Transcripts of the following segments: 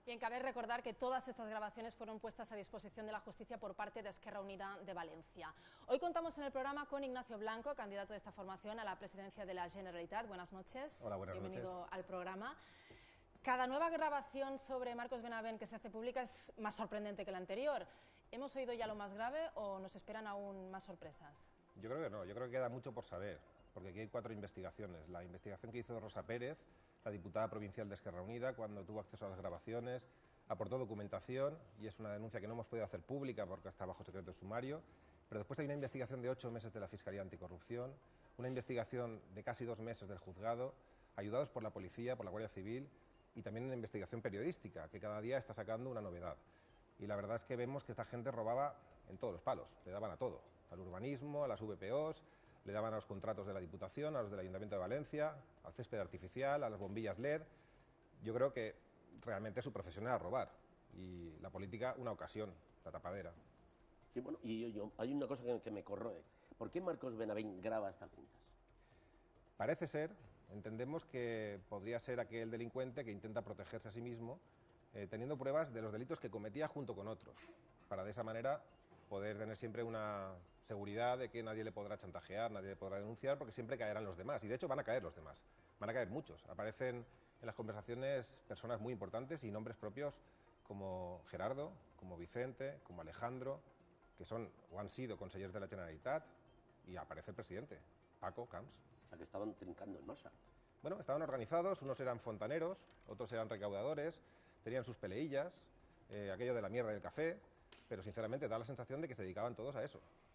Bien, cabe recordar que todas estas grabaciones fueron puestas a disposición de la justicia por parte de Esquerra Unida de Valencia. Hoy contamos en el programa con Ignacio Blanco, candidato de esta formación a la presidencia de la Generalitat. Buenas noches. Hola, buenas noches. Bienvenido al programa. Cada nueva grabación sobre Marcos Benavent que se hace pública es más sorprendente que la anterior. ¿Hemos oído ya lo más grave o nos esperan aún más sorpresas? Yo creo que no, yo creo que queda mucho por saber, porque aquí hay 4 investigaciones. La investigación que hizo Rosa Pérez, la diputada provincial de Esquerra Unida, cuando tuvo acceso a las grabaciones, aportó documentación y es una denuncia que no hemos podido hacer pública porque está bajo secreto de sumario, pero después hay una investigación de 8 meses de la Fiscalía Anticorrupción, una investigación de casi 2 meses del juzgado, ayudados por la policía, por la Guardia Civil y también una investigación periodística que cada día está sacando una novedad. Y la verdad es que vemos que esta gente robaba en todos los palos, le daban a todo, al urbanismo, a las VPOs, le daban a los contratos de la Diputación, a los del Ayuntamiento de Valencia, al césped artificial, a las bombillas LED. Yo creo que realmente su profesión era robar y la política una ocasión, la tapadera. Sí, bueno, y hay una cosa que me corroe. ¿Por qué Marcos Benavent graba estas cintas? Parece ser, entendemos que podría ser aquel delincuente que intenta protegerse a sí mismo teniendo pruebas de los delitos que cometía junto con otros, para de esa manera poder tener siempre una seguridad de que nadie le podrá chantajear, nadie le podrá denunciar, porque siempre caerán los demás. Y de hecho van a caer los demás, van a caer muchos. Aparecen en las conversaciones personas muy importantes y nombres propios como Gerardo, como Vicente, como Alejandro, que son o han sido consejeros de la Generalitat, y aparece el presidente, Paco Camps. O sea, que estaban trincando en masa. Bueno, estaban organizados, unos eran fontaneros, otros eran recaudadores, tenían sus peleillas, aquello de la mierda del café, pero sinceramente da la sensación de que se dedicaban todos a eso.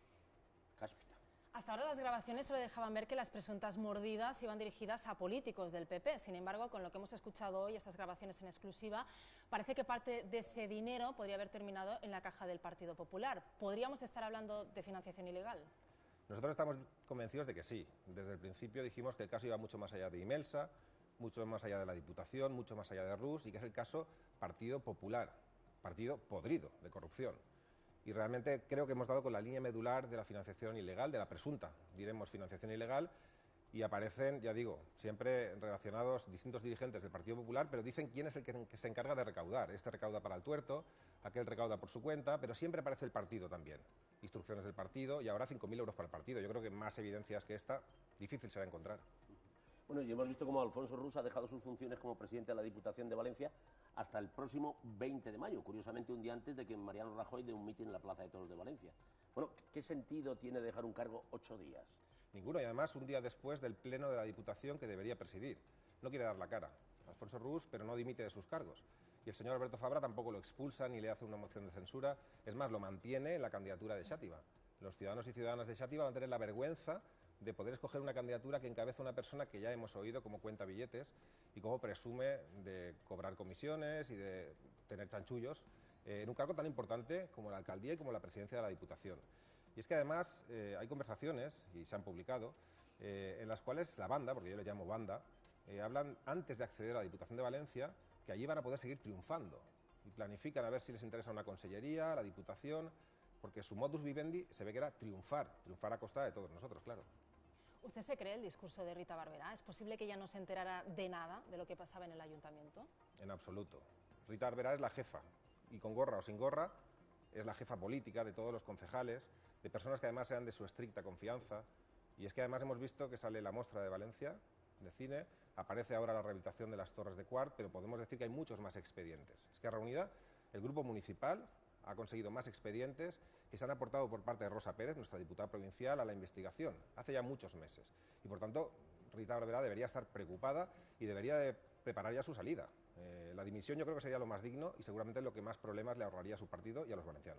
Cáspita. Hasta ahora las grabaciones solo dejaban ver que las presuntas mordidas iban dirigidas a políticos del PP. Sin embargo, con lo que hemos escuchado hoy, esas grabaciones en exclusiva, parece que parte de ese dinero podría haber terminado en la caja del Partido Popular. ¿Podríamos estar hablando de financiación ilegal? Nosotros estamos convencidos de que sí. Desde el principio dijimos que el caso iba mucho más allá de Imelsa, mucho más allá de la Diputación, mucho más allá de Rus, y que es el caso Partido Popular, partido podrido de corrupción. Y realmente creo que hemos dado con la línea medular de la financiación ilegal, de la presunta, diremos, financiación ilegal, y aparecen, ya digo, siempre relacionados distintos dirigentes del Partido Popular, pero dicen quién es el que se encarga de recaudar. Este recauda para el tuerto, aquel recauda por su cuenta, pero siempre aparece el partido también. Instrucciones del partido y ahora 5.000 euros para el partido. Yo creo que más evidencias que esta difícil será encontrar. Bueno, y hemos visto cómo Alfonso Rus ha dejado sus funciones como presidente de la Diputación de Valencia hasta el próximo 20 de mayo, curiosamente un día antes de que Mariano Rajoy dé un mitin en la Plaza de Toros de Valencia. Bueno, ¿qué sentido tiene dejar un cargo 8 días? Ninguno, y además un día después del pleno de la Diputación que debería presidir. No quiere dar la cara. Alfonso Rus, pero no dimite de sus cargos. Y el señor Alberto Fabra tampoco lo expulsa ni le hace una moción de censura. Es más, lo mantiene en la candidatura de Xàtiva. Los ciudadanos y ciudadanas de Xàtiva van a tener la vergüenza de poder escoger una candidatura que encabeza una persona que ya hemos oído cómo cuenta billetes y cómo presume de cobrar comisiones y de tener chanchullos en un cargo tan importante como la alcaldía y como la presidencia de la Diputación. Y es que además hay conversaciones, y se han publicado, en las cuales la banda, porque yo le llamo banda, hablan antes de acceder a la Diputación de Valencia que allí van a poder seguir triunfando y planifican a ver si les interesa una consellería, la Diputación, porque su modus vivendi se ve que era triunfar a costa de todos nosotros, claro. ¿Usted se cree el discurso de Rita Barberá? ¿Es posible que ella no se enterara de nada de lo que pasaba en el ayuntamiento? En absoluto. Rita Barberá es la jefa, y con gorra o sin gorra, es la jefa política de todos los concejales, de personas que además sean de su estricta confianza. Y es que además hemos visto que sale la Mostra de Valencia, de cine, aparece ahora la rehabilitación de las Torres de Quart, pero podemos decir que hay muchos más expedientes. Esquerra Unida, el grupo municipal, ha conseguido más expedientes que se han aportado por parte de Rosa Pérez, nuestra diputada provincial, a la investigación, hace ya muchos meses. Y por tanto, Rita Barberá debería estar preocupada y debería de preparar ya su salida. La dimisión yo creo que sería lo más digno y seguramente lo que más problemas le ahorraría a su partido y a los valencianos.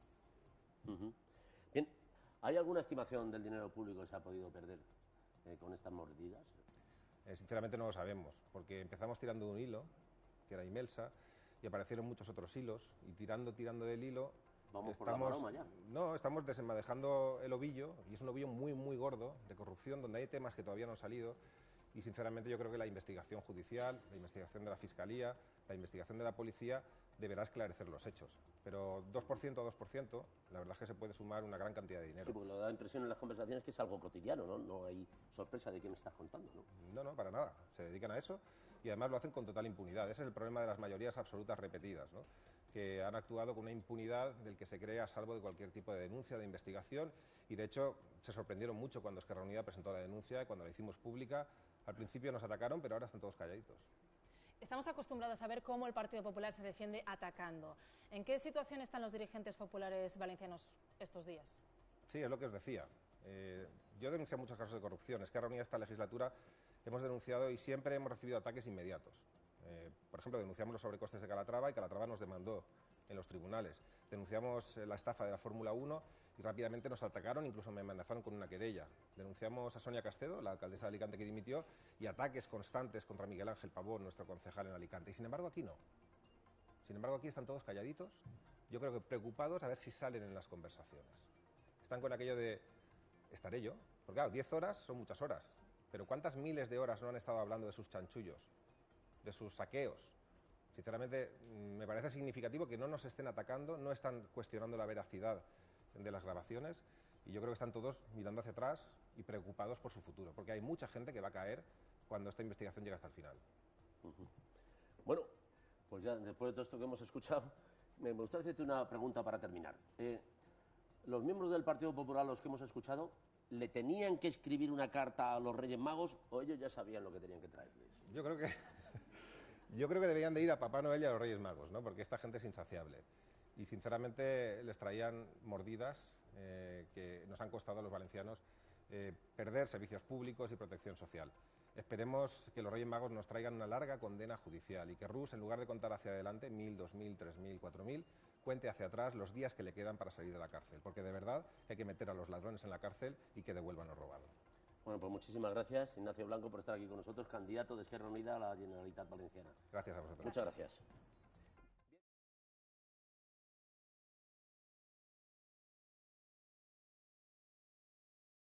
Bien, ¿hay alguna estimación del dinero público que se ha podido perder con estas mordidas? Sinceramente no lo sabemos, porque empezamos tirando de un hilo, que era Imelsa, y aparecieron muchos otros hilos, y tirando del hilo... Vamos por la maroma ya. No, estamos desenmadejando el ovillo, y es un ovillo muy, muy gordo, de corrupción, donde hay temas que todavía no han salido, y sinceramente yo creo que la investigación judicial, la investigación de la Fiscalía, la investigación de la Policía deberá esclarecer los hechos. Pero 2% a 2%, la verdad es que se puede sumar una gran cantidad de dinero. Sí, porque lo da la impresión en las conversaciones es que es algo cotidiano, ¿no? No hay sorpresa de qué me estás contando, ¿no? No, para nada. Se dedican a eso. y además lo hacen con total impunidad. Ese es el problema de las mayorías absolutas repetidas, ¿no? Que han actuado con una impunidad del que se cree a salvo de cualquier tipo de denuncia, de investigación, y de hecho se sorprendieron mucho cuando Esquerra Unida presentó la denuncia, cuando la hicimos pública. Al principio nos atacaron, pero ahora están todos calladitos. Estamos acostumbrados a ver cómo el Partido Popular se defiende atacando. ¿En qué situación están los dirigentes populares valencianos estos días? Sí, es lo que os decía. Yo he denunciado muchos casos de corrupción. Esquerra Unida esta legislatura hemos denunciado y siempre hemos recibido ataques inmediatos. Por ejemplo, denunciamos los sobrecostes de Calatrava y Calatrava nos demandó en los tribunales. Denunciamos la estafa de la Fórmula 1 y rápidamente nos atacaron, incluso me amenazaron con una querella. Denunciamos a Sonia Castedo, la alcaldesa de Alicante que dimitió, y ataques constantes contra Miguel Ángel Pavón, nuestro concejal en Alicante. Y sin embargo aquí no. Sin embargo aquí están todos calladitos, yo creo que preocupados a ver si salen en las conversaciones. Están con aquello de, estaré yo, porque claro, 10 horas son muchas horas, pero ¿cuántas miles de horas no han estado hablando de sus chanchullos, de sus saqueos? Sinceramente, me parece significativo que no nos estén atacando, no están cuestionando la veracidad de las grabaciones, y yo creo que están todos mirando hacia atrás y preocupados por su futuro, porque hay mucha gente que va a caer cuando esta investigación llegue hasta el final. Bueno, pues ya después de todo esto que hemos escuchado, me gustaría hacerte una pregunta para terminar. Los miembros del Partido Popular, los que hemos escuchado, ¿le tenían que escribir una carta a los Reyes Magos o ellos ya sabían lo que tenían que traerles? Yo creo que deberían de ir a Papá Noel y a los Reyes Magos, ¿no? Porque esta gente es insaciable. Y sinceramente les traían mordidas que nos han costado a los valencianos perder servicios públicos y protección social. Esperemos que los Reyes Magos nos traigan una larga condena judicial y que Rus, en lugar de contar hacia adelante 1.000, 2.000, 3.000, 4.000, cuente hacia atrás los días que le quedan para salir de la cárcel, porque de verdad hay que meter a los ladrones en la cárcel y que devuelvan lo robado. Bueno, pues muchísimas gracias, Ignacio Blanco, por estar aquí con nosotros, candidato de Esquerra Unida a la Generalitat Valenciana. Gracias a vosotros. Muchas gracias.